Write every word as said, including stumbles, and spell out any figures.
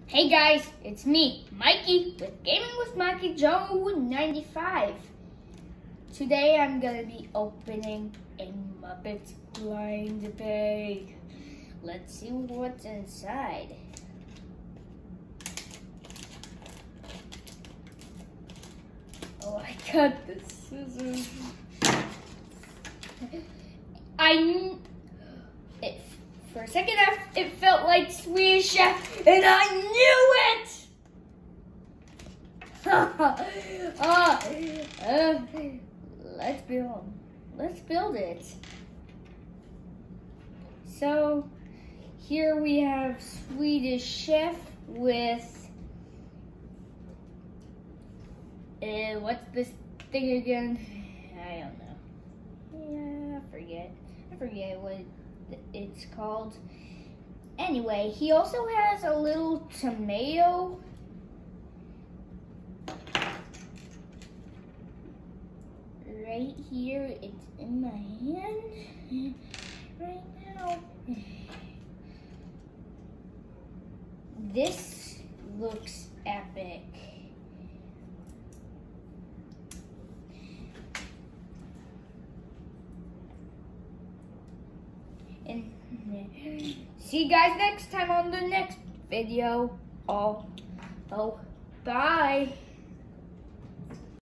Hey guys, it's me, Mikey, with Gaming with Mikey Joe ninety-five. Today I'm gonna be opening a Muppets blind bag. Let's see what's inside. Oh, I got the scissors. I it, for a second I, it felt like Swedish Chef, and I knew it. uh, uh, let's build. Let's build it. So here we have Swedish Chef with. Uh, what's this thing again? I don't know. Yeah, I forget. I forget what it's called. Anyway, he also has a little tomato. Right here. It's in my hand right now. This looks epic. And see you guys next time on the next video. Oh, oh, bye.